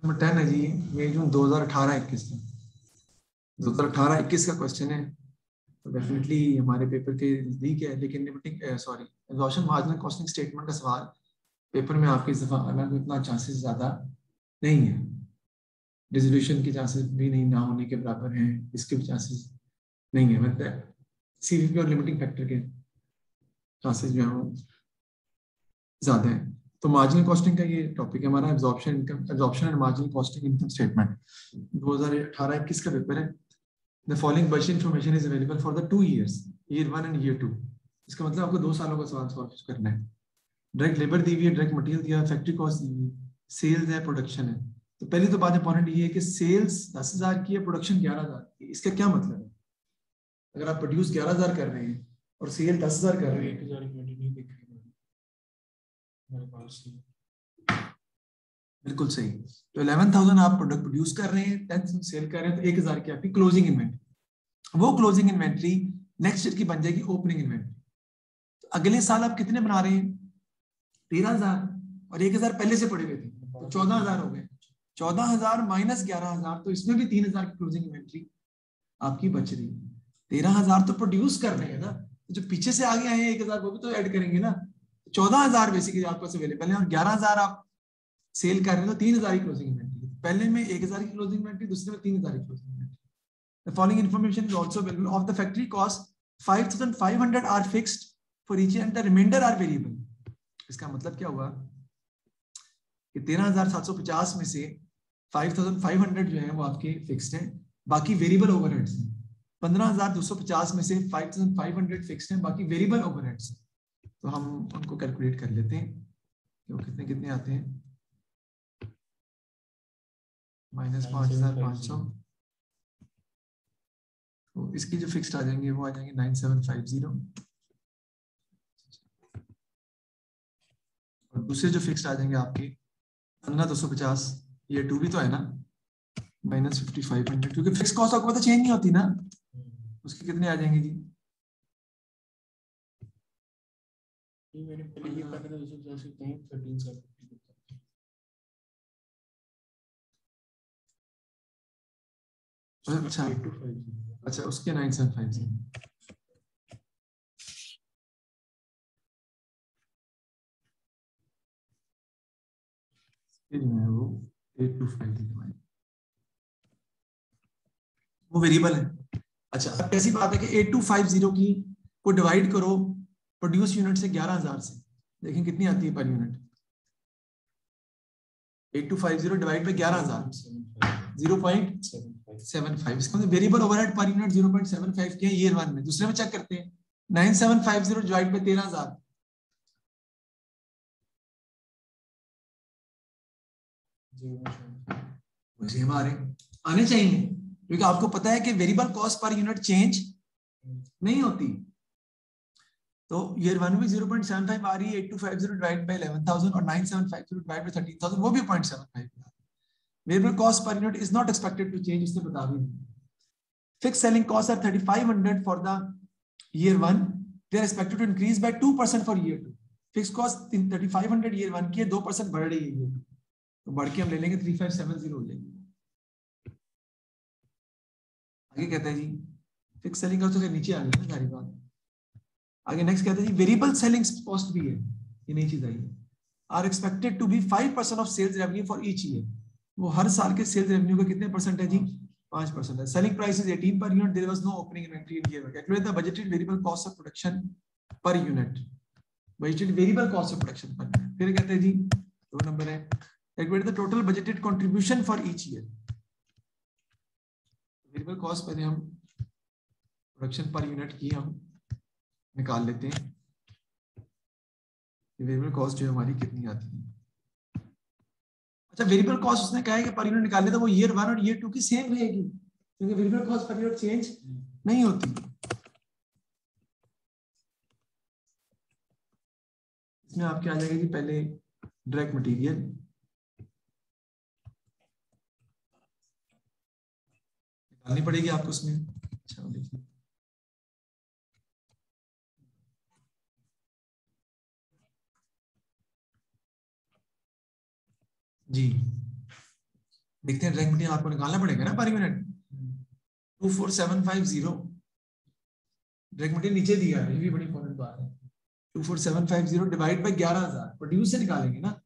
Number 10 है जी, मई जून 2018-21 का 2018-21 का क्वेश्चन है। तो डेफिनेटली हमारे पेपर के नजदीक है, लेकिन एब्जॉर्प्शन मार्जिनल कॉस्टिंग स्टेटमेंट का सवाल पेपर में आपके इस दफा आना को इतना चांसेस ज्यादा नहीं है। डिसोल्यूशन के चांसेस भी नहीं ना होने के बराबर हैं, इसके भी चांसेस नहीं है। मतलब सीवीपी और लिमिटिंग फैक्टर के चांसेस जो है ज्यादा है। तो मार्जिनल कॉस्टिंग का ये टॉपिक है हमारा, absorption and marginal costing income statement 2018-21 का पेपर है। The following budget information is available for the 2 years, year 1 and year 2। इसका मतलब आपको 2 सालों का सवाल सॉल्व करना है। डायरेक्ट लेबर दी हुई है, डायरेक्ट मटेरियल दिया है, फैक्ट्री कॉस्ट दी हुई है, सेल्स है, प्रोडक्शन है। तो पहली तो बात इंपॉर्टेंट ये है कि सेल्स 10,000 की है, प्रोडक्शन 11,000 की। इसका क्या मतलब है? अगर आप प्रोड्यूस 11,000 कर रहे हैं और सेल 10,000 कर रहे हैं, 1,000 बिल्कुल सही। तो 11,000 आप प्रोडक्ट प्रोड्यूस कर रहे हैं, 10,000 सेल कर रहे हैं, तो 1,000 की आपकी क्लोजिंग इन्वेंट्री। वो क्लोजिंग इन्वेंट्री नेक्स्ट ईयर की बन जाएगी ओपनिंग इन्वेंट्री। तो अगले साल आप कितने बना रहे हैं? 13,000, और 1,000 पहले से पड़े हुए थे, तो 14,000 हो गए। 14,000 माइनस 11,000, तो इसमें भी 3,000 की क्लोजिंग इन्वेंट्री आपकी बच रही है। 13,000 तो प्रोड्यूस कर रहे हैं ना, जो पीछे से आगे आए हैं 1,000 वो भी तो ऐड करेंगे ना। 14,000 बेसिकली आपके पास अवेलेबल है और 11,000 आप सेल कर रहे हैं, तो 3,000 की क्लोजिंग इन्वेंट्री। पहले में 1,000 की क्लोजिंग इन्वेंट्री, दूसरे में 3,000 की closing inventory. The following information is also available of the factory cost. 5,500 are fixed for each and the remainder are variable. इसका मतलब क्या हुआ कि 13,750 में से 5,500 जो है वो आपके फिक्स्ड हैं, बाकी वेरिएबल ओवरहेड्स हैं। 15,250 में से 5,500 फिक्स्ड हैं, बाकी वेरिएबल ओवरहेड्स हैं। तो हम उनको कैलकुलेट कर लेते हैं कि वो कितने कितने आते हैं। -5,500, तो इसकी जो फिक्स्ड आ जाएंगे वो आ जाएंगे 9,750, और दूसरे जो फिक्स्ड आ जाएंगे आपके 15,250, ये 2 भी तो है ना, -5,500, क्योंकि फिक्स कॉस्ट आपको पता चेंज नहीं होती ना। उसके कितने आ जाएंगे जी? मैंने पहले ये पढ़ा था 250 से 13,750। अच्छा अच्छा, उसके 9,750 जो है वो 8,250 वो वेरिएबल है। अच्छा, अब कैसी बात है कि 8,250 की को डिवाइड करो प्रोड्यूस यूनिट से 11,000 से, देखें कितनी आती है पर यूनिट। 8,250 divide by 11,000, 0.75। इसका मतलब वेरिएबल ओवरहेड पर यूनिट 0.75 के ईयर 1 में। दूसरे में चेक करते हैं, 9,750 डिवाइड बाय 13,000, वैसे हमारे आने चाहिए, क्योंकि आपको पता है कि variable cost per unit change नहीं होती। तो ईयर 1 में 0.75 आ रही है, 8,250 डिवाइड बाय 11,000 और 9,750 डिवाइड बाय 13,000, वो भी 0.75। Variable cost per unit is not expected to change, इसने बता भी नहीं। Fixed selling cost are 3,500 for the year 1, they are expected to increase by 2% for year 2। Fixed cost 3,500 year 1 की है, 2% बढ़ रही है ईयर 2, तो बढ़ के हम ले लेंगे 3,570 हो जाएगी। आगे कहता है जी फिक्स सेलिंग कॉस्ट तो नीचे आ गई ना सारी बात। आगे नेक्स्ट कहता है जी वेरिएबल सेलिंग कॉस्ट भी है, ये नई चीज आई है, are expected to be 5% of sales revenue for each year. वो हर साल के सेल्स रेवेन्यू का कितने परसेंट है जी? 5% है। Selling price is 18 per unit, there was no opening inventory in year 1. Calculate the budgeted variable cost of production per unit, budgeted variable cost of production per unit। फिर कहते हैं जी 2 number है, calculate the total budgeted contribution for each year। Variable cost पहले हम production per unit की हम निकाल लेते हैं, वेरिएबल कॉस्ट जो हमारी कितनी आती है। अच्छा, वेरिएबल कॉस्ट उसने कहा है कि पर यूनिट निकालने, तो वो ईयर 1 और ईयर 2 की सेम रहेगी, क्योंकि variable cost per unit change नहीं होती। इसमें आपके आ जाएगा जी पहले डायरेक्ट मटेरियल, निकालनी पड़ेगी आपको उसमें। अच्छा देखिए जी, देखते हैं डायरेक्ट मटेरियल आपको निकालना पड़ेगा ना पर यूनिट। 24750 डायरेक्ट मटेरियल नीचे दिया है, ये भी बड़ी इंपॉर्टेंट बात है। 24750 डिवाइड बाय 11000 प्रोड्यूस से निकालेंगे ना,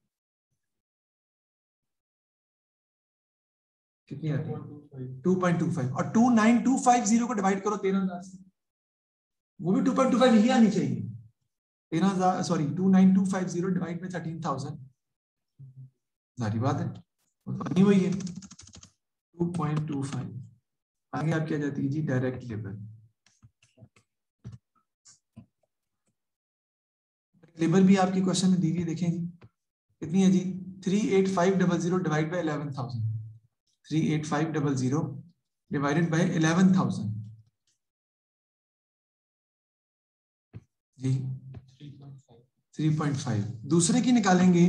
कितनी आती है 2.25 और 29250 को डिवाइड करो 13000 से, वो भी 2.25 ही आनी चाहिए। 13000 सॉरी 29250 डिवाइड बाय 13000, सारी बात है वो तो नहीं हुई है 2.25। आगे आप क्या जाती है जी डायरेक्ट लेबर। लेबर भी आपके क्वेश्चन में दी हुई देखें जी कितनी है जी 38500 डिवाइड बाय 11000, 38500 डिवाइडेड बाय 11000 जी 3.5। दूसरे की निकालेंगे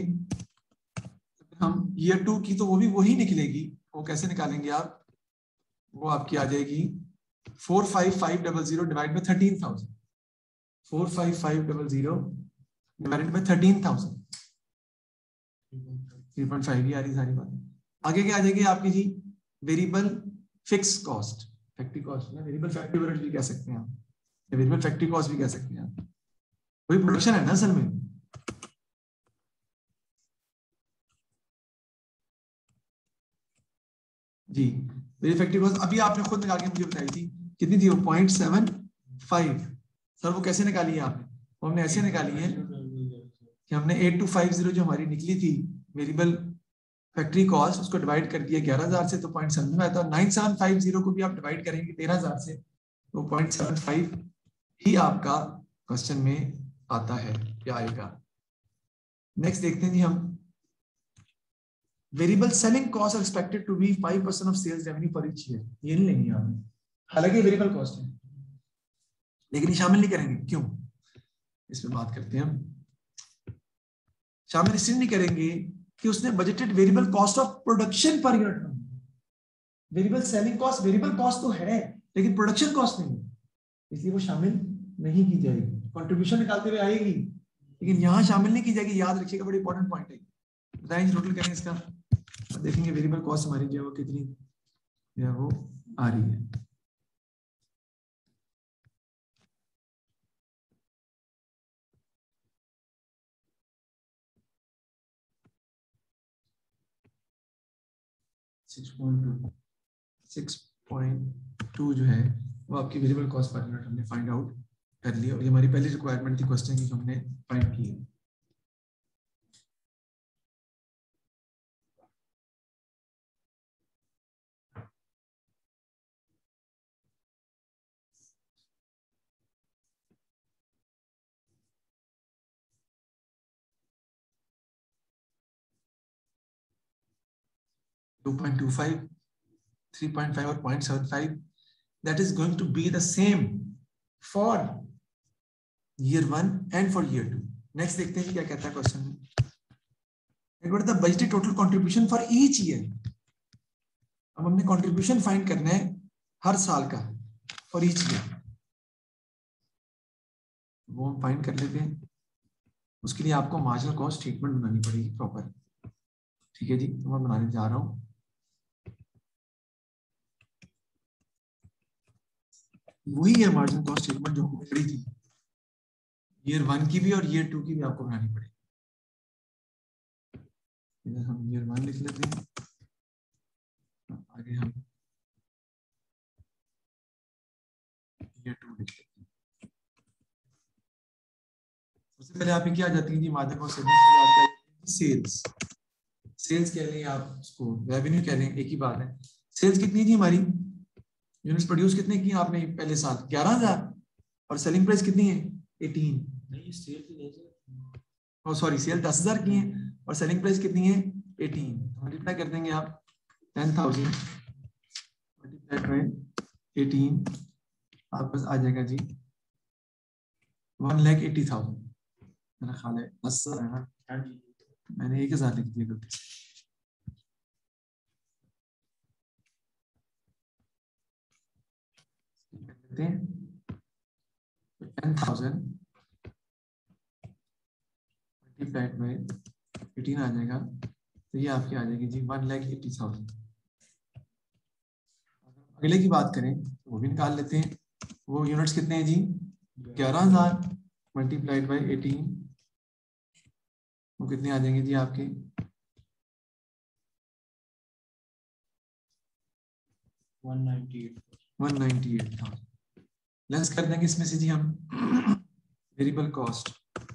हम ईयर 2 की, तो वो भी वही निकलेगी। वो कैसे निकालेंगे आप, वो आपकी आ जाएगी 45500 डिवाइड बाय 13000, 45500 डिवाइडेड बाय 13000, 3.5 ही आ रही सारी बात। आगे क्या आ जाएगी आपकी जी variable fix cost, factory cost ना, वेरिएबल फैक्ट्री ओवरहेड भी कह सकते हैं आप, वेरिएबल फैक्ट्री कॉस्ट भी कह सकते हैं आप, वही प्रोडक्शन है ना असल में। जी मेरी फैक्ट्री कॉस्ट अभी आपने खुद निकाल के मुझे बताई थी, कितनी थी वो 0.75। सर वो कैसे निकाली है आपने, वो हमने ऐसे निकाली है कि हमने 8250 जो हमारी निकली थी वेरिएबल फैक्ट्री कॉस्ट, उसको डिवाइड कर दिया 11000 से तो 0.7 में आता है। 9750 को भी आप डिवाइड करेंगे 13000 से तो 0.75 ही आपका क्वेश्चन में आता है क्या आएगा। नेक्स्ट देखते हैं जी हम variable selling cost expected to be 5% of sales revenue for each year, ये नहीं लेंगे आपने, हालांकि वेरिएबल कॉस्ट है लेकिन ये शामिल नहीं करेंगे। क्यों, इस पे बात करते हैं हम। शामिल इसलिए नहीं करेंगे कि उसने budgeted variable cost of production per unit में, variable selling cost variable cost तो है लेकिन प्रोडक्शन कॉस्ट नहीं है, इसलिए वो शामिल नहीं की जाएगी। कंट्रीब्यूशन निकालते हुए आएगी लेकिन यहां शामिल नहीं की जाएगी, याद रखिएगा, बड़ी इंपॉर्टेंट पॉइंट है। बताएं टोटल करेंगे इसका, देखेंगे वेरिएबल कॉस्ट हमारी जो है वो कितनी है वो आ रही है। सिक्स पॉइंट टू जो है वो आपकी वेरिएबल कॉस्ट पर यूनिट हमने फाइंड आउट कर लिया, और ये हमारी पहली रिक्वायरमेंट थी क्वेश्चन की, हमने फाइंड की है। टू 2.25, 3.5 और 0.75 that is going to be the same for year 1 and for year 2। Next देखते हैं क्या कहता है क्वेश्चन में। What is the budgeted total contribution for each year? अब हमने कंट्रीब्यूशन फाइंड करना है हर साल का फॉर ईच ईयर, वो हम फाइंड कर लेते हैं। उसके लिए आपको मार्जिनल कॉस्ट स्टेटमेंट बनानी पड़ेगी प्रॉपर, ठीक है जी, तो मैं बनाने जा रहा हूं। वही है मार्जिनल कॉस्ट स्टेटमेंट जो हमने करी थी, ईयर 1 की भी और ईयर 2 की भी आपको बनानी पड़ेगी। इधर हम ईयर 1 लिख लेते हैं, आगे हम ईयर 2 लिख लेते हैं। सबसे पहले आप क्या आ जाती है जी marginal cost statement, sales. Sales कह लें आप उसको, रेवेन्यू कह लें, एक ही बात है। सेल्स कितनी थी हमारी, यूनिट्स प्रोड्यूस कितने की आपने पहले साल 11000, और सेलिंग प्राइस कितनी है 18। नहीं सेल सॉरी सेल 10000 की है और सेलिंग प्राइस कितनी है 18। मल्टीप्लाई कर देंगे आप 10,000 मल्टीप्लाई बाय 18, आपके पास आ जाएगा जी 1,80,000। मेरा ख्याल है 10,000 है ना, मैंने 1000 लिख दिया गलती से। कहते हैं 10,000 मल्टीप्लाइड बाय 18 आ जाएगा, तो ये आपकी आ जाएगी जी 1,80,000। अगले की बात करें वो भी निकाल लेते हैं। वो यूनिट्स कितने हैं जी? 11,000 मल्टीप्लाइड बाई 18, वो कितने आ जाएंगे जी आपके? 198,000। लेस कर देंगे इसमें से जी हम वेरिएबल कॉस्ट।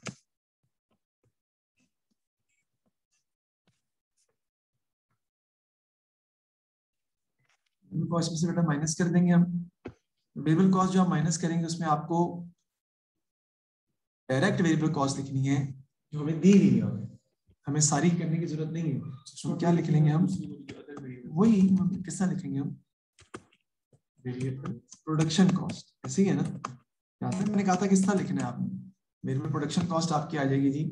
कॉस्ट में से बेटा माइनस कर देंगे हम। वेरिएबल कॉस्ट जो हम माइनस करेंगे उसमें आपको डायरेक्ट वेरिएबल कॉस्ट लिखनी है जो हमें दी हुई है, हमें सारी करने की जरूरत नहीं है। तो क्या लिख लेंगे हम? वही किस तरह लिखेंगे हम? वेरिएबल प्रोडक्शन कॉस्ट, ऐसे ही है ना? क्या था मैंने कहा था किस तरह लिखना है आपने? वेरिएबल प्रोडक्शन कॉस्ट आपकी आ जाएगी जी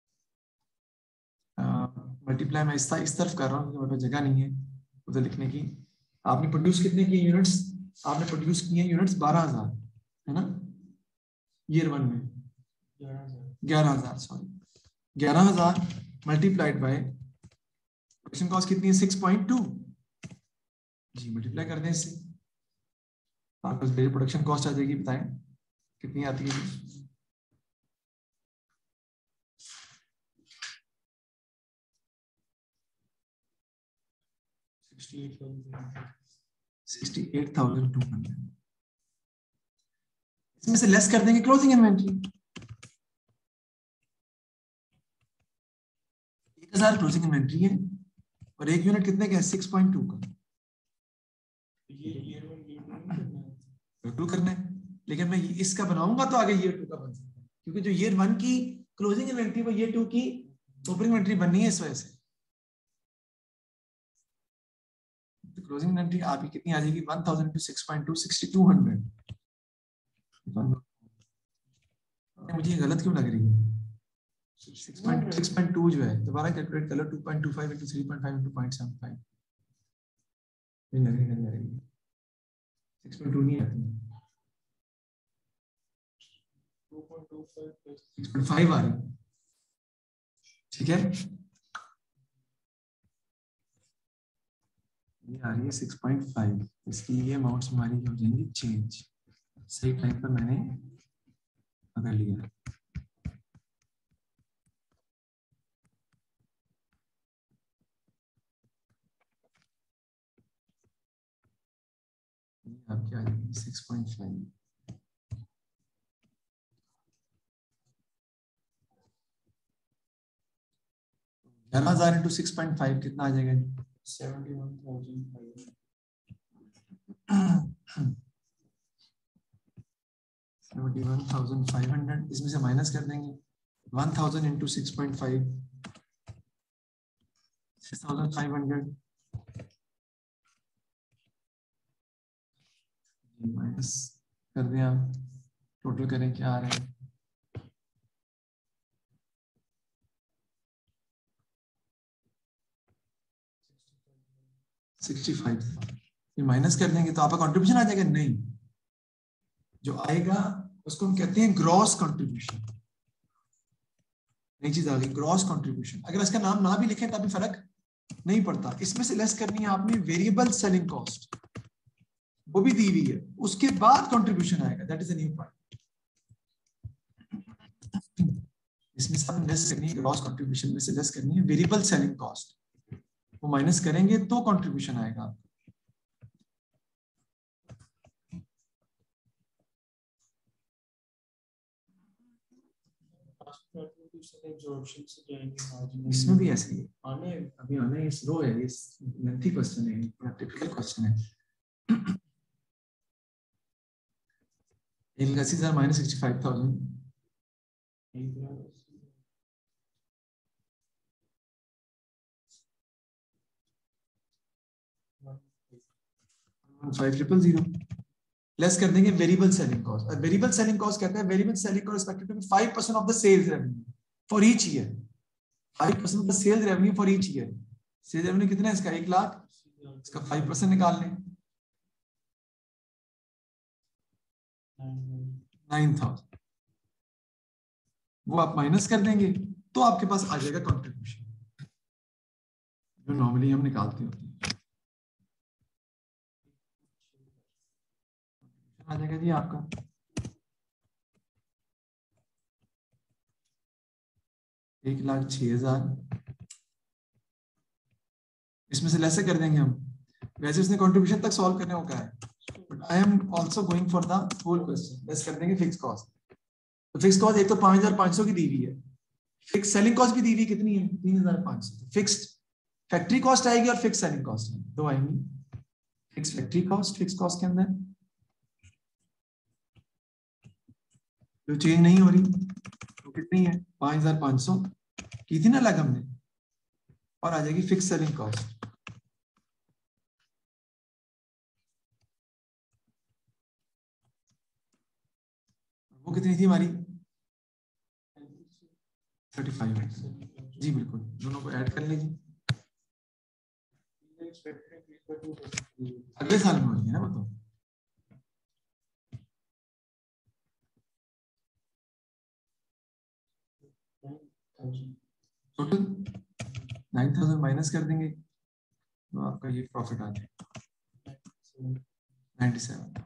मल्टीप्लाई, मैं इस तरफ कर रहा हूँ क्योंकि मेरे पास जगह नहीं है उधर लिखने की। आपने प्रोड्यूस कितने किए यूनिट्स? आपने प्रोड्यूस किए यूनिट्स 12,000 है ना ईयर 1 में? 11,000 sorry 11,000 multiplied by production cost कितनी है? 6.2 जी, मल्टीप्लाई कर दें इससे, आपके पास मेरी प्रोडक्शन कॉस्ट आ जाएगी। बताएं कितनी आती है? 68,200। इसमें से लेस कर देंगे क्लोजिंग इन्वेंट्री। 1,000 क्लोजिंग इन्वेंट्री है और एक यूनिट कितने का है? 6.2 का। बिल्कुल करना है, लेकिन मैं इसका बनाऊंगा तो आगे ईयर 2 का बन सकता है, क्योंकि जो ईयर 1 की क्लोजिंग इन्वेंट्री वो ईयर 2 की ओपनिंग इन्वेंट्री बननी है, इस वजह से। तो क्लोजिंग इन्वेंट्री आपकी कितनी आ जाएगी? 1000 into 6.2 6200। मुझे ये गलत क्यों लग रही है? 6.2 जो है, दोबारा कैलकुलेट कर लो। 2.25 into 3.5 into 0.75 ये लग रही है 6.2 नहीं आती, 6.5 आ रही। ठीक है, ये आ रही है 6.5। इसके लिए अमाउंट्स हमारी हो जाएंगी चेंज। सही टाइम पर मैंने पकड़ लिया। आपकी आ जाएगी 6.5। 11,000 into 6.5 कितना आ जाएगा? 71,500। इसमें से माइनस कर देंगे 1,000 into 6.5 6,500 माइनस कर दें आप, टोटल करें क्या आ रहा है? 65। ये माइनस कर देंगे तो आपका कंट्रीब्यूशन आ जाएगा? नहीं, जो आएगा उसको हम कहते हैं ग्रॉस कंट्रीब्यूशन। नई चीज आ गई, ग्रॉस कंट्रीब्यूशन। अगर इसका नाम ना भी लिखें तभी फर्क नहीं पड़ता। इसमें से लेस करनी है आपने वेरिएबल सेलिंग कॉस्ट, वो भी दी हुई है, उसके बाद कंट्रीब्यूशन आएगा। That is a new point. इसमें से आपने लेस करनी है ग्रॉस कंट्रीब्यूशन में से लेस करनी है वेरिएबल सेलिंग कॉस्ट, वो माइनस करेंगे तो कंट्रीब्यूशन आएगा। इसमें भी ऐसे ही आने अभी आने ये स्लो है, ये लेंथी क्वेश्चन है, बड़ा टिपिकल क्वेश्चन है। इनकसीज आर -65,000। लेस कर देंगे वेरिएबल सेलिंग कॉस्ट। और वेरिएबल सेलिंग कॉस्ट कहते हैं variable selling cost expected to be 5% of the sales revenue for each year. 5% of the sales revenue for each year. Sales revenue कितना है इसका? 1 लाख, इसका 5% निकाल लें 9,000, वो आप माइनस कर देंगे तो आपके पास आ जाएगा कंट्रीब्यूशन, जो नॉर्मली हम निकालते होते हैं। आ जाएगा जी आपका 1,06,000। इसमें से लेस कर देंगे हम। वैसे उसने कंट्रीब्यूशन तक सॉल्व करने को कहा है, but I am also going for the whole question. Less कर देंगे फिक्स कॉस्ट। तो फिक्स कॉस्ट एक तो 5,500 की दी हुई है, फिक्स सेलिंग कॉस्ट भी दी हुई कितनी है 3,500। फिक्स्ड फैक्ट्री कॉस्ट आएगी और फिक्स सेलिंग कॉस्ट दो आएंगी। Fix factory cost, fix cost के अंदर जो चेंज नहीं हो रही वो कितनी है 5,500 की थी ना अलग हमने, और आ जाएगी फिक्स सेलिंग कॉस्ट। वो कितनी थी हमारी 35। जी बिल्कुल, दोनों को ऐड कर लीजिए। अगले साल में हो रही है ना वो तो। टोटल 9,000 माइनस कर देंगे तो आपका ये प्रॉफिट आ जाएगा 97।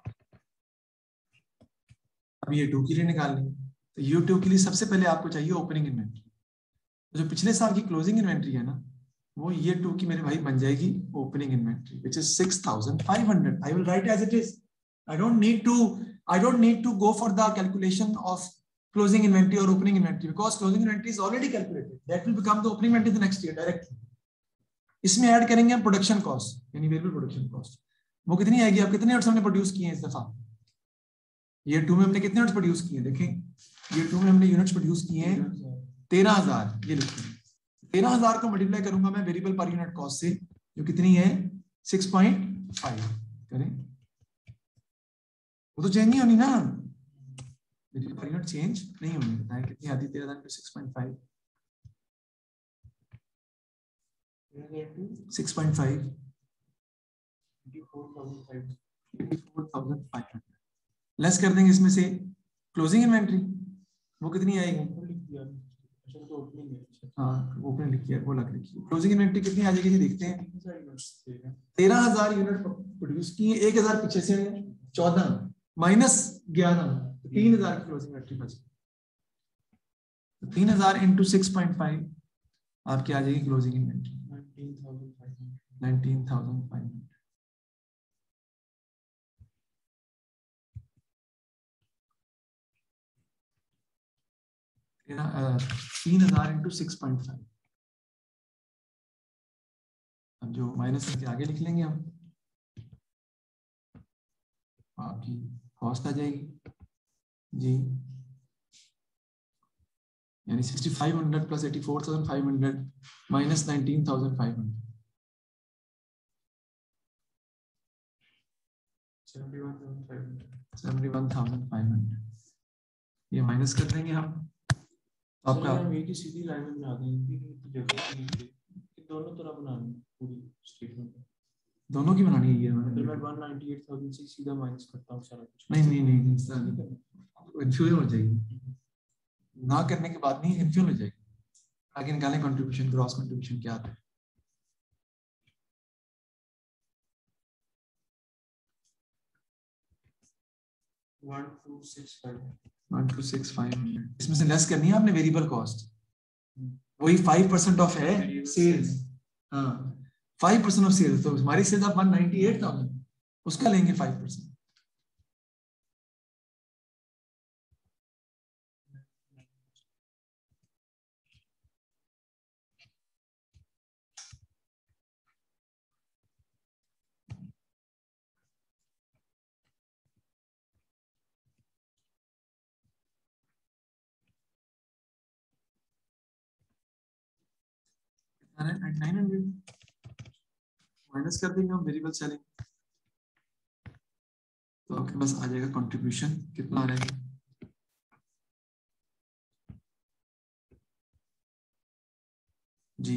अब ये 2 के लिए निकालनी है, तो ये 2 के लिए सबसे पहले आपको चाहिए ओपनिंग इन्वेंट्री। तो जो पिछले साल की क्लोजिंग इन्वेंट्री है ना, वो ये 2 की मेरे भाई बन जाएगी opening inventory, which is 6,500। I will write as it is. I don't need to go for the calculation of closing inventory or opening inventory, because closing inventory is already calculated. That will become the opening inventory the next year directly. इसमें add करेंगे हम production cost यानी variable production cost. वो कितनी आएगी, आप कितने units हमने प्रोड्यूस किए हैं इस दफा ईयर 2 में? हमने कितने यूनिट्स प्रोड्यूस किए हैं देखें, ईयर 2 में हमने यूनिट्स प्रोड्यूस किए हैं 13,000। ये लिखते हैं 13,000 को मल्टीप्लाई करूंगा मैं वेरिएबल पर यूनिट कॉस्ट से, जो कितनी है 6.5 करें। वो तो चेंज नहीं होनी ना, वेरिएबल पर यूनिट चेंज नहीं होनी। बताएं कितनी आती 13,000 6.5 6.5 84,500 लेस कर देंगे इसमें से क्लोजिंग इन्वेंट्री। वो कितनी आएगी, हाँ ओपन लिखिए, वो लग लिखिए। क्लोजिंग इन्वेंट्री कितनी आ जाएगी जी देखते हैं। 13,000 यूनिट प्रोड्यूस किए, 1,000 पीछे से 14 माइनस 11 3,000 की क्लोजिंग इन्वेंट्री बची। 3,000 इंटू 6.5 आपकी आ जाएगी क्लोजिंग इन्वेंट्री 19,500। 3,000 इंटू 6.5। अब जो माइनस करके आगे लिख लेंगे हम, आपकी कॉस्ट आ जाएगी जी, यानी 6,500 प्लस 84,500 माइनस 19,500 71,500 ये माइनस कर देंगे हम। आपका एक ही सीधी लाइन में बना देंगे, दोनों तरह बनानी पूरी स्टेटमेंट, दोनों की बनानी है। मैं 198,000 से सीधा माइनस करता हूँ सारा कुछ। नहीं नहीं नहीं सर, कंफ्यूजन हो जाएगी, ना करने के बाद नहीं कंफ्यूजन हो जाएगी। आगे निकालें कंट्रीब्यूशन, ग्रॉस कंट्रीब्यूशन क्या आता है। 1265 इसमें से लेस करनी है आपने वेरिएबल कॉस्ट, वही 5% ऑफ है सेल्स। हाँ 5% ऑफ सेल्स, तो हमारी सेल्स आप 198,000 उसका लेंगे 5%। माइनस कर देंगे हम वेरिएबल सेलिंग, तो आपके पास आ जाएगा कंट्रीब्यूशन कितना आ रहा है जी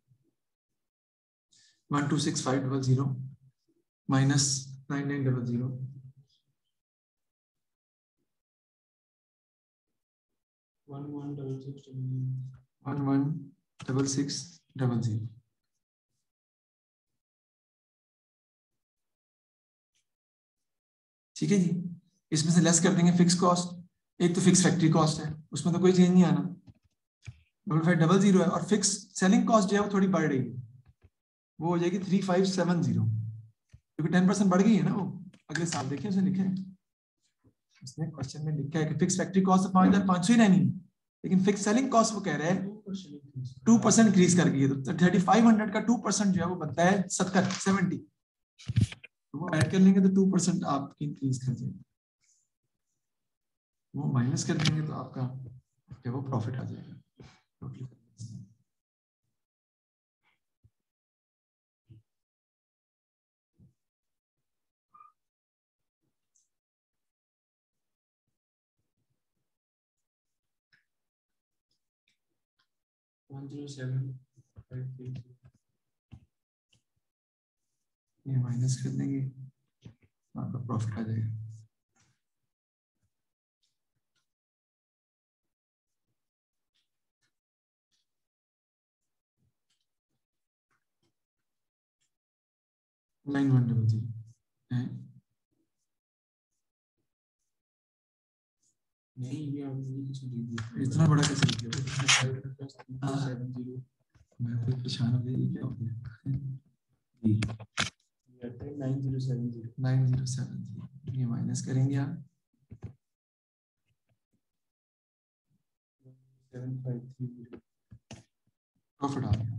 126500 माइनस 9900 116600। ठीक है जी। इसमें से लेस कर देंगे फिक्स कॉस्ट, एक तो फिक्स फैक्ट्री कॉस्ट है उसमें तो कोई चेंज नहीं आना, 5500 है, और फिक्स सेलिंग कॉस्ट जो है वो थोड़ी बढ़ रही है, वो हो जाएगी 3570, क्योंकि 10% बढ़ गई है ना वो अगले साल। देखिए उसने लिखा है, उसने क्वेश्चन में लिखा है कि फिक्स फैक्ट्री कॉस्ट 5500 ही रहनी है, लेकिन फिक्स सेलिंग कॉस्ट वो कह रहे हैं 2% इंक्रीज कर गई है, तो 3500 का 2% जो है वो बनता है 70, तो वो ऐड कर लेंगे तो 2% आपकी इंक्रीज कर जाएगी, वो माइनस कर देंगे तो आपका क्या वो प्रॉफिट आ जाएगा। ये माइनस कर देंगे आपका प्रॉफिट आ जाएगा। लाइन 100 है नहीं, ये इतना बड़ा कैसे लिख दिया? मैं तो परेशान हो गया, ये क्या हो गया? 9070 ये माइनस करेंगे आप 753 प्रॉफिट आ गया।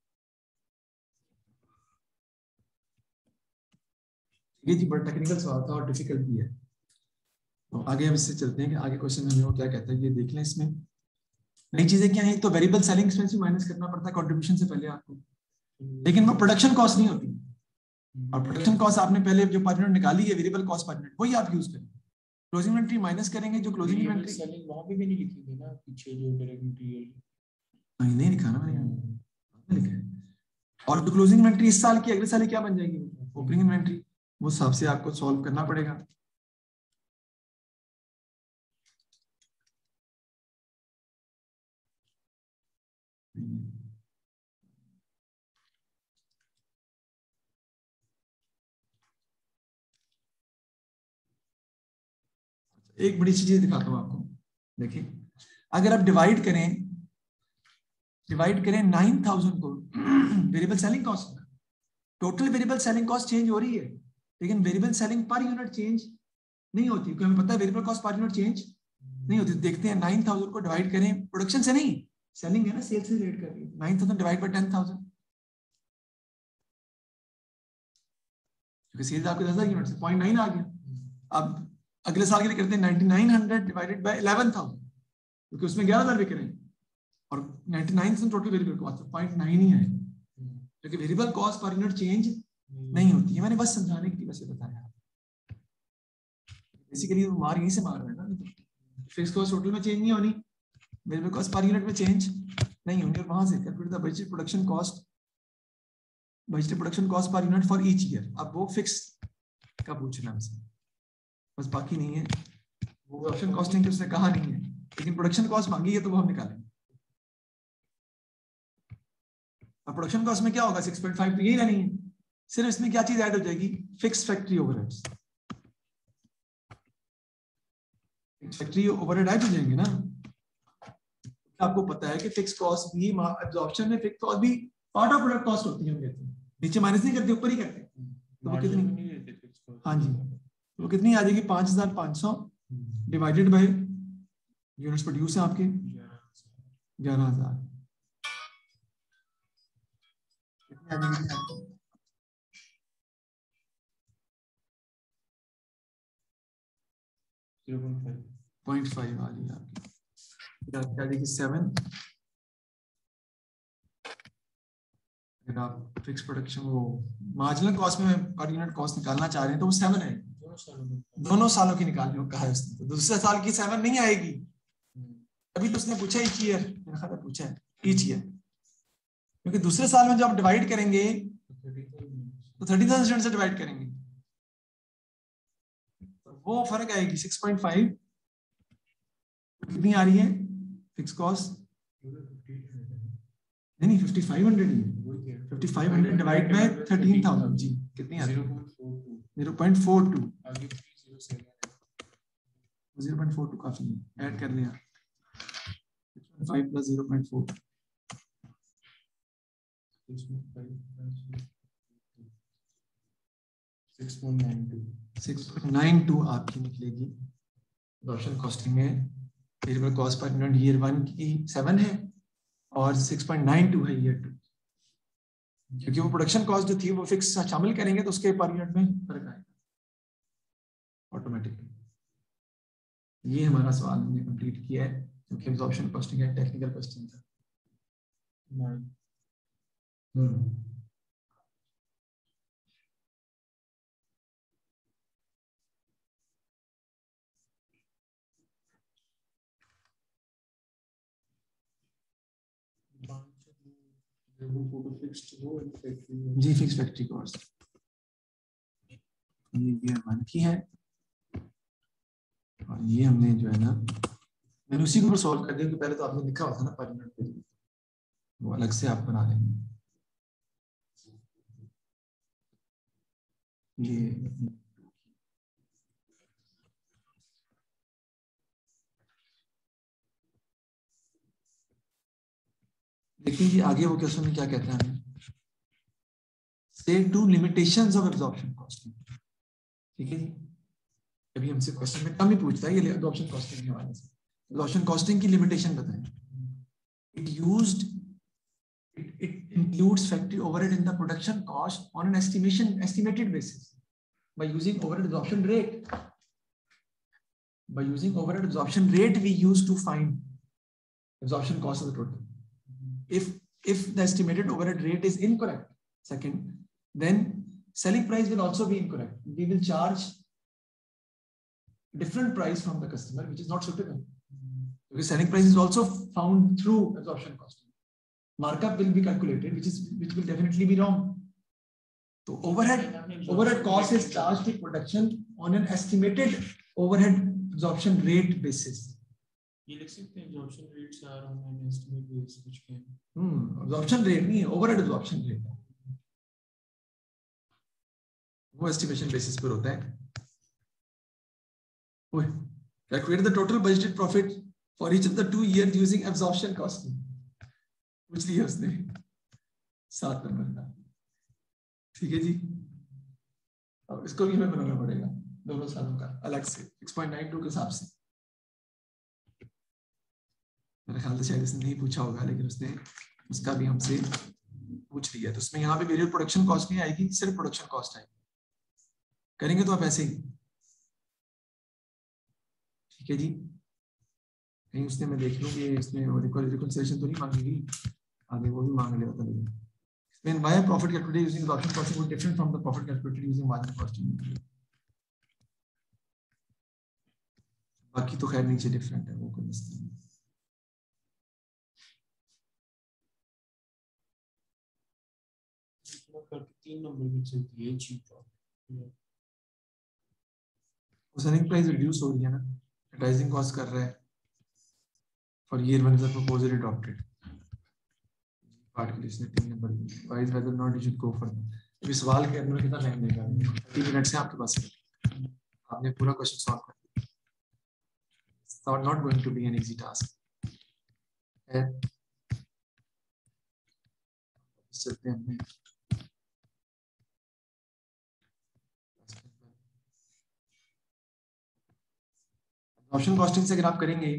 ये जी बड़ा टेक्निकल सवाल था और डिफिकल्ट भी है, तो आगे हम इससे चलते हैं कि आगे क्वेश्चन में वो क्या कहता है, ये देख लें। इसमें नई चीजें क्या है, तो वेरिएबल सेलिंग एक्सपेंस माइनस करना पड़ता है कंट्रीब्यूशन से पहले आपको, लेकिन वो प्रोडक्शन कॉस्ट नहीं होती, और प्रोडक्शन कॉस्ट आपने पहले जो पर यूनिट निकाली है वेरिएबल कॉस्ट पर यूनिट, वही आप यूज करें। क्लोजिंग इन्वेंटरी माइनस करेंगे, जो क्लोजिंग इन्वेंटरी सेलिंग वहां पे भी नहीं लिखी थी ना पीछे, जो डायरेक्ट मटेरियल नहीं लिखा ना मैंने लिखा है, और जो क्लोजिंग इन्वेंटरी इस साल की अगले साल क्या बन जाएगी ओपनिंग इन्वेंटरी, वो हिसाब से आपको सॉल्व करना पड़ेगा। एक बड़ी सी चीज दिखाता हूं आपको, देखिए अगर आप डिवाइड करें 9000 को variable selling cost, total variable selling cost change हो रही है, लेकिन variable selling per unit change नहीं होती, क्योंकि हमें पता है variable cost per unit change नहीं होती। देखते हैं 9000 को डिवाइड करें, प्रोडक्शन से नहीं, सेलिंग है ना, सेल्स से रिलेट कर रही है, 9000 डिवाइड बाय 10000, क्योंकि सेल्स आपके 10,000 यूनिट से 0.9 आ गया। अब अगले साल के लिए करते हैं 9900 डिवाइडेड बाय 11000, क्योंकि उसमें 11,000 बिक रहे हैं, और 99 टोटल वेरिएबल कॉस्ट 0.9 ही है, क्योंकि variable cost per unit change नहीं होती है। मैंने बस समझाने के लिए वैसे बताया, बेसिकली वो मार यहीं से मार रहा है ना, फिक्स कॉस्ट टोटल में चेंज नहीं होनी, वेरिएबल कॉस्ट पर यूनिट में चेंज नहीं होंगे, और वहां से calculate the budget production cost per unit for each year. अब वो फिक्स का पूछना हमसे, बस बाकी नहीं है, वो प्रोडक्शन कॉस्टिंग उसने कहा नहीं है, लेकिन प्रोडक्शन कॉस्ट मांगी है तो वो हम निकालेंगे। अब प्रोडक्शन कॉस्ट में क्या होगा 6.5 तो यही रहनी है, सिर्फ इसमें क्या चीज ऐड हो जाएगी, fix factory overheads, factory overhead add हो जाएंगे ना। आपको पता है कि फिक्स कॉस्ट भी एब्जॉर्प्शन में फिक्स कॉस्ट भी पार्ट ऑफ प्रोडक्ट कॉस्ट होती है, हम कहते हैं नीचे माइनस नहीं करते, ऊपर ही करते हैं, तो वो कितनी, हाँ जी, वो कितनी आ जाएगी 5500 डिवाइडेड बाय यूनिट्स प्रोड्यूस है आपके 11,000, कितनी आ जाएगी आपको 0.5 आ रही है आपकी, क्या देखिए 7, अगर आप फिक्स प्रोडक्शन वो मार्जिनल कॉस्ट में पर यूनिट कॉस्ट निकालना चाह रहे हैं तो वो 7 है, दोनों सालों की निकालने को कहा है उसने, तो दूसरे साल की 7 नहीं आएगी, अभी तो उसने पूछा ईच ईयर, मेरा ख्याल है पूछा है ईच ईयर, क्योंकि दूसरे साल में जब आप डिवाइड करेंगे तो 30,000 स्टूडेंट से डिवाइड करेंगे, तो वो फर्क आएगी 6.5 कितनी आ रही है फिक्स कॉस्ट, नहीं 5500 ही है, 5500 डिवाइड बाय 13,000 जी कितनी आ रही है 0.42, 0.42 काफी है, ऐड कर लें आप 5 प्लस 0.4 6.92 आपकी निकलेगी एब्जॉर्प्शन कॉस्टिंग में। Variable cost per unit year 1 की 7 है और 6.92 है ईयर 2, क्योंकि वो प्रोडक्शन कॉस्ट जो थी वो फिक्स शामिल करेंगे तो उसके पर यूनिट में फर्क आएगा ऑटोमेटिकली। ये हमारा सवाल हमने कंप्लीट किया है, क्योंकि एब्जॉर्प्शन कॉस्टिंग है, टेक्निकल क्वेश्चन था। जी फिक्स फैक्ट्री कॉस्ट ये ईयर 1 की है, और ये हमने जो है ना, मैंने उसी को सॉल्व कर दिया, क्योंकि पहले तो आपने लिखा हुआ था ना पर यूनिट पे, वो अलग से आप बना लेंगे। ये देखिए जी आगे वो क्वेश्चन में क्या कहता है, state two limitations of absorption costing. ठीक है जी, अभी हमसे क्वेश्चन में कम ही पूछता है ये एब्जॉर्प्शन कॉस्टिंग के हवाले से। एब्जॉर्प्शन कॉस्टिंग की लिमिटेशन बताएं। It includes factory overhead in the production cost on an estimated basis by using overhead absorption rate. By using overhead absorption rate, we use to find absorption cost of the total. If the estimated overhead rate is incorrect, second, then selling price will also be incorrect. We will charge different price from the customer, which is not suitable. Because selling price is also found through absorption costing. Markup will be calculated, which will definitely be wrong. So overhead cost is charged to production on an estimated overhead absorption rate basis. ये लिख सकते हैं absorption rates are on an estimate basis which can absorption rate नहीं है, overhead absorption rate वो estimation basis पर होता है। Calculate the total budgeted profit for each of the 2 years using absorption costing. पूछ लिया उसने 7 नंबर का। ठीक है जी, अब इसको भी हमें बनाना पड़ेगा दोनों सालों का अलग से 6.92 के हिसाब से। मेरे ख्याल से शायद इसने नहीं पूछा होगा, लेकिन उसने उसका भी हमसे पूछ लिया। तो उसमें यहाँ पे वेरिएबल प्रोडक्शन कॉस्ट नहीं आएगी, सिर्फ प्रोडक्शन कॉस्ट आएगी। करेंगे तो आप ऐसे ही। ठीक है जी, कहीं उसने मैं देख लूँ कि इसमें रिकॉन्सिलिएशन तो नहीं मांगेगी, आगे वो भी मांग लेता है। When why profit calculated using absorption costing would different from the profit calculated using margin costing. बाकी तो खैर नीचे डिफरेंट है, वो कोई मसला नहीं। करके 3 नंबर की चलती है चीप। सेलिंग प्राइस रिड्यूस हो रही है ना, एडवर्टाइजिंग कॉस्ट कर रहा है for year 1 is the proposal adopted part के लिए इसने 3 नंबर दिए। Wise whether not you should go for that. अभी सवाल के अंदर कितना टाइम लेगा? 30 मिनट से आपके पास है, आपने पूरा क्वेश्चन सॉल्व कर दिया। It's not going to be an easy task. चलते हैं हमने ऑप्शन कॉस्टिंग से अगर आप करेंगे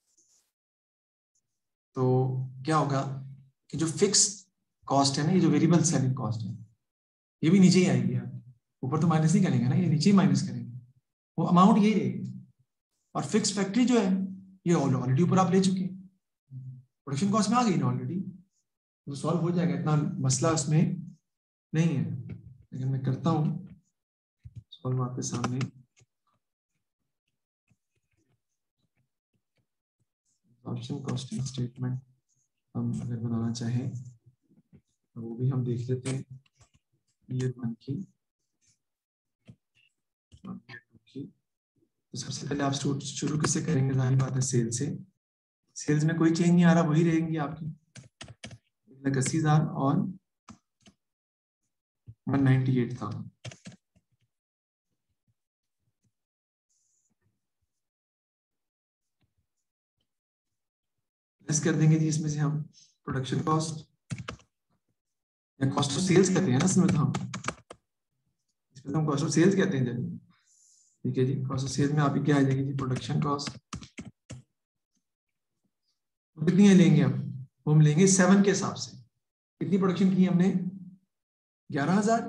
तो क्या होगा कि जो फिक्स कॉस्ट है ना, ये जो वेरिएबल सेलिंग कॉस्ट है, ये भी नीचे ही आएगी। आप ऊपर तो माइनस नहीं करेंगे ना, ये नीचे ही माइनस करेंगे, वो अमाउंट यही रहेगी। और फिक्स फैक्ट्री जो है ये ऑलरेडी ऊपर आप ले चुके हैं, प्रोडक्शन कॉस्ट में आ गई ना ऑलरेडी, तो सॉल्व हो जाएगा, इतना मसला उसमें नहीं है। लेकिन मैं करता हूँ सॉल्व आपके सामने। ऑप्शन कॉस्टिंग स्टेटमेंट हम अगर बनाना चाहें तो वो भी हम देख लेते हैं। ईयर 1 की तो सबसे पहले आप शुरू किससे करेंगे? जाहिर बात है सेल से। सेल्स में कोई चेंज नहीं आ रहा, वही रहेंगी आपकी 1,80,000 और 198,000। लेस कर देंगे जी इसमें से हम प्रोडक्शन कॉस्ट या कॉस्ट ऑफ सेल्स कहते हैं ना इसमें, तो हम इसमें तो हम कॉस्ट ऑफ सेल्स कहते हैं जनरली। ठीक है जी, कॉस्ट ऑफ सेल्स में आपकी क्या आ जाएगी जी, प्रोडक्शन कॉस्ट। कितनी है लेंगे हम लेंगे 7 के हिसाब से। कितनी प्रोडक्शन की हमने? 11,000।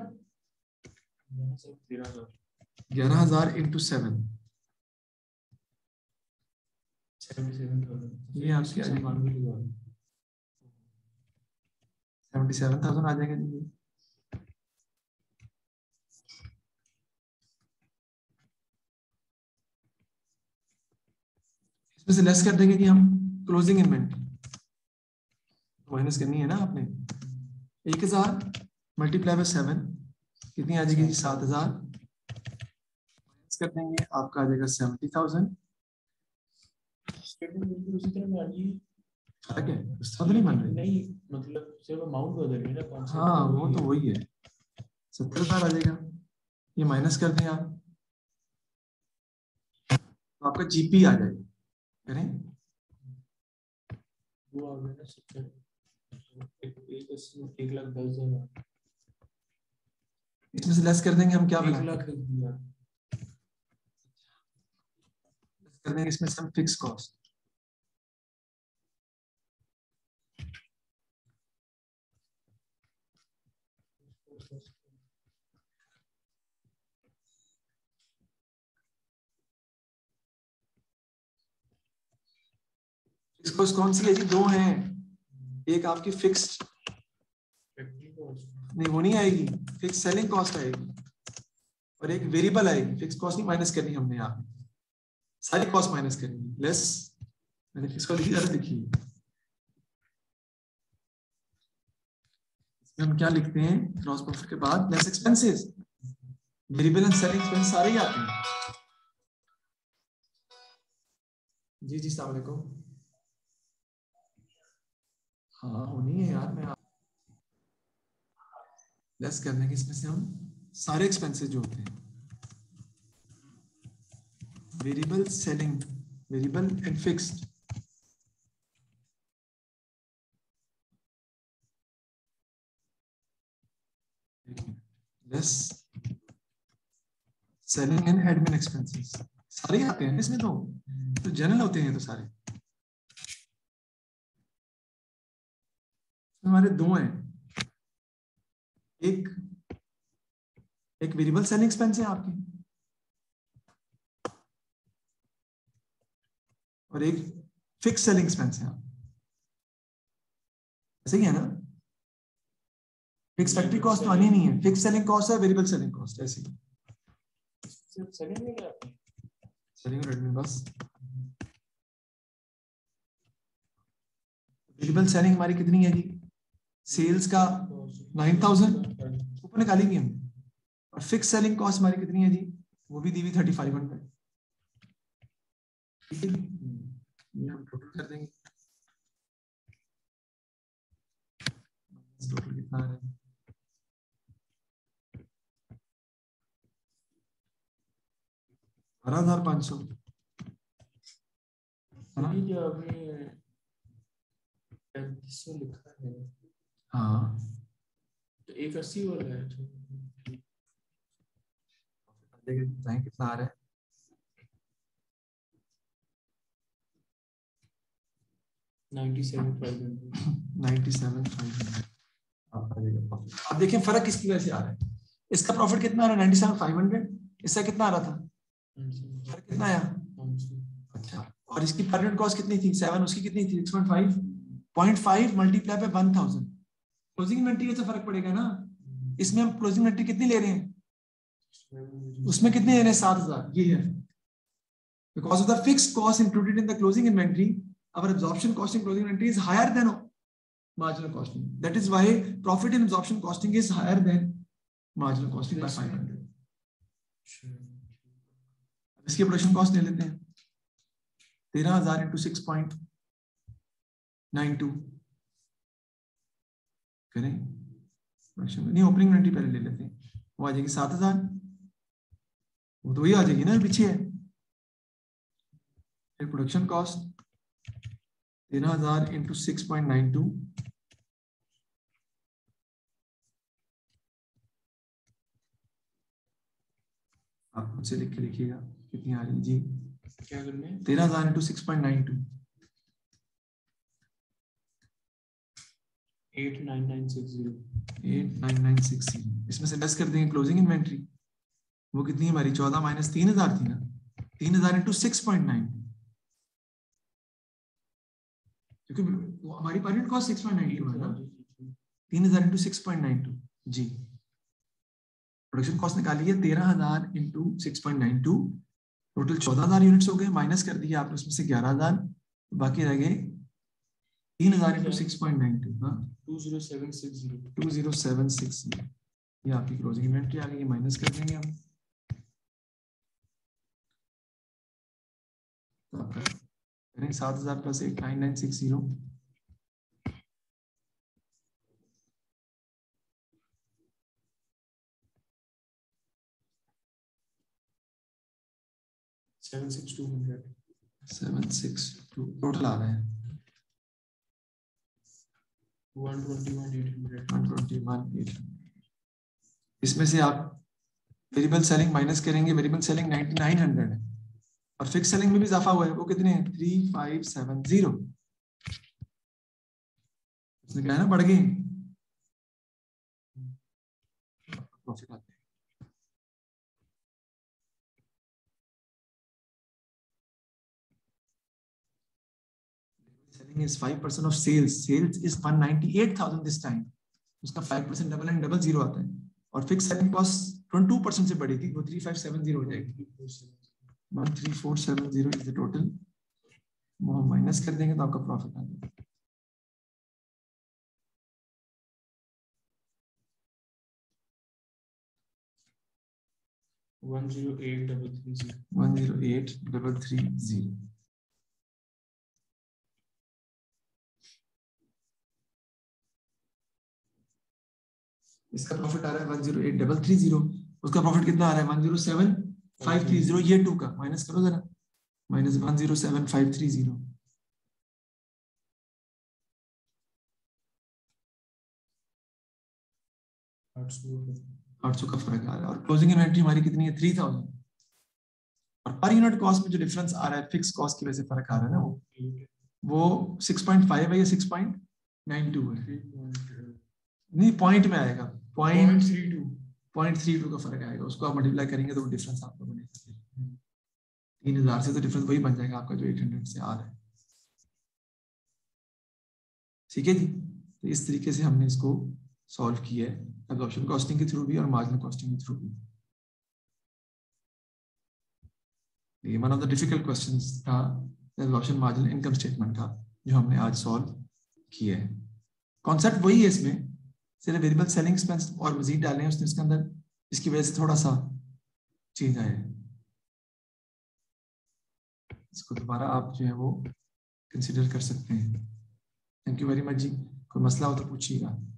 11,000 इंटू 7, ये आपकी 77,000 आ जाएगा जी। इसमें से लेस कर देंगे जी हम क्लोजिंग इन्वेंटरी, माइनस करनी है ना आपने। 1,000 मल्टीप्लाई बाय 7 कितनी आ जाएगी जी? 7,000 माइनस कर देंगे, आपका आ जाएगा 70,000। उसी तरह में आ गई। फर्क है, उस तरह नहीं मान रहे। नहीं मतलब सिर्फ अमाउंट बदल रही है ना, कॉन्सेप्ट। हाँ वो तो वही है, 70,000 आ जाएगा। ये माइनस कर दें आप तो आपका जीपी आ जाएगा। करें वो आ गया ना 70, 1,10,000। इसमें से लेस कर देंगे हम, क्या बना 1,00,000 दिया। कर देंगे इसमें से हम फिक्स कॉस्ट। फिक्स कॉस्ट कौन सी है जी? 2 हैं, एक आपकी फिक्स्ड, नहीं वो नहीं आएगी, फिक्स सेलिंग कॉस्ट आएगी, और एक वेरिएबल आएगी। फिक्स कॉस्ट नहीं माइनस करनी हमने, यहाँ पे सारी कॉस्ट माइनस करनी। लेस मैंने फिक्स कॉस्ट लिखी, अरे देखिए हम क्या लिखते हैं, ग्रॉस प्रॉफिट के बाद less expenses, variable and selling expense सारे ही आते हैं। जी जी अस्सलाम वालेकुम। हाँ होनी है यार, मैं लेस करने के इसमें से हम सारे एक्सपेंसेस जो होते हैं, variable, selling, variable and fixed, less selling and admin expenses, सारे आते हैं इसमें, तो जनरल होते हैं तो सारे। हमारे 2 हैं, एक वेरिएबल सेलिंग एक्सपेंस है आपकी, और एक फिक्स सेलिंग एक्सपेंस है। ऐसे ही है ना, फिक्स फैक्ट्री कॉस्ट तो आनी नहीं है, फिक्स सेलिंग कॉस्ट है, वेरिएबल सेलिंग कॉस्ट, ऐसे ही सिर्फ सेलिंग में क्या है? सेलिंग और एडमिन बस। वेरिएबल सेलिंग हमारी कितनी है जी? सेल्स का 9,000 ऊपर निकाली भी हमने, और फिक्स सेलिंग कॉस्ट हमारी कितनी है जी? वो भी दी हुई 3,500। ठीक है, ये हम टोटल कर देंगे, टोटल कितना आ रहा है? 12,500 है ना? जो आपने 3500 लिखा है, हाँ तो 180 वाला है तो कितना आ रहा है? 97,500। अब देखिए फर्क किसकी वजह से आ रहा है। इसका प्रॉफिट कितना आ रहा है? 97,500। इसका कितना आ रहा था? फर्क कितना आया? अच्छा, और इसकी परमानेंट कॉस्ट कितनी थी? 7, उसकी कितनी थी? 6.5। 0.5 मल्टीप्लाई बाय 1,000, क्लोजिंग इन्वेंटरी से फर्क पड़ेगा ना। इसमें हम क्लोजिंग इन्वेंटरी कितनी ले रहे हैं? उसमें कितने ले रहे हैं? 7,000। ये है because of the fixed cost included in the closing inventory, our absorption cost in closing inventory is higher than marginal costing. That is why profit in absorption costing is higher than marginal costing by 500. इसकी production cost ले लेते हैं, 13,000 into 6.92 करें। Production नहीं, opening inventory पहले ले लेते हैं, वो आ जाएगी 7,000। वो तो वही आ जाएगी ना, पीछे है। प्रोडक्शन कॉस्ट 13,000 इंटू 6.92 आप मुझसे लिख के लिखिएगा कितनी आ रही है जी। क्या करना है? 13,000 इंटू 6.92 89960। 89960। इसमें से लेस कर देंगे क्लोजिंग इन्वेंट्री, वो कितनी है हमारी 14 माइनस 3,000 थी ना, 3,000 इंटू 6.92 क्योंकि हमारी परमिट कॉस्ट 6.92 है ना, 3,000 इंटू 6.92 जी। प्रोडक्शन कॉस्ट निकाली है 13,000 इंटू 6.92, टोटल 14,000 यूनिट्स हो गए, माइनस कर दिया आपने उसमें से 11,000, बाकी रह गए 3,000 इंटू 6.92 हाँ 20760। ये आपकी क्लोजिंग इन्वेंट्री आ गई, माइनस कर देंगे हम। तो आपका करें 7,000 प्लस 89960 762 टोटल आ रहे हैं 121,800। इसमें से आप वेरिएबल सेलिंग माइनस करेंगे, वेरिएबल सेलिंग 9,900 है और फिक्स सेलिंग में भी इजाफा हुआ है, वो कितने हैं 3,570। उसने कहा है ना बढ़ गई, प्रॉफिट आते हैं। Selling is 5% of sales. Sales is 198,000 this time. उसका 5% डबल एंड डबल जीरो आता है और फिक्स सेलिंग कॉस्ट 22% से बढ़ेगी, वो 3,570 हो जाएगी। 1,3,470 इज द टोटल, वो हम माइनस कर देंगे तो आपका प्रॉफिट आ जाएगा 108,330। इसका प्रॉफिट आ रहा है 108,330, उसका प्रॉफिट कितना आ रहा है 107,530। ये 2 का माइनस करो जरा, माइनस 107,530। 800 का फर्क आ रहा है और क्लोजिंग इन्वेंट्री हमारी कितनी है 3,000 और पर यूनिट कॉस्ट में जो डिफरेंस आ रहा है फिक्स कॉस्ट की वजह से फर्क आ रहा है ना, वो 6.5 है या 6.92 है, नहीं पॉइंट में आएगा, 0.32 का फर्क आएगा, उसको आप मल्टीप्लाई करेंगे तो वो डिफरेंस आपको बनेगा 3,000 से, तो डिफरेंस वही बन जाएगा आपका जो 800 से आ रहा है। ठीक है जी, तो इस तरीके से हमने इसको सॉल्व किया है, एब्जॉर्प्शन कॉस्टिंग के थ्रू भी और मार्जिनल कॉस्टिंग के थ्रू भी। ये one of the difficult questions था, एब्जॉर्प्शन मार्जिनल इनकम स्टेटमेंट था जो हमने आज सॉल्व किया है। कॉन्सेप्ट वही है, इसमें सिर्फ वेरिएबल सेलिंग एक्सपेंस और मजीद डाले हैं उसने इसके अंदर, इसकी वजह से थोड़ा सा चेंज आया है। इसको दोबारा आप जो है वो कंसिडर कर सकते हैं। थैंक यू वेरी मच जी, कोई मसला हो तो पूछिएगा।